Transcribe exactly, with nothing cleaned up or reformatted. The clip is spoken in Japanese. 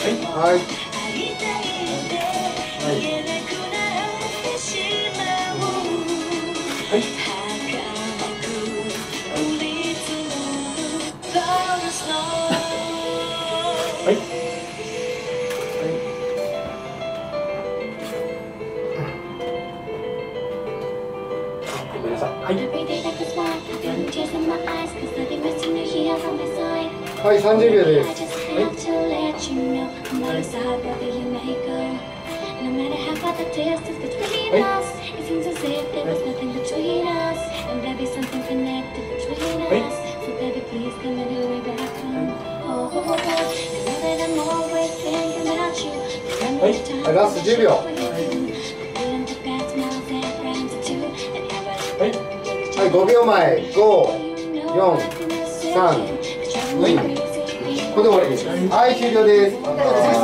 はいはい。ごめんなさい。はい。はい、さんじゅうびょうです。はい。はい、はい、ラストじゅうびょう。はい、はい、ごびょうまえ、ご、よん、さん、に、これで終わりです。はい、終了です。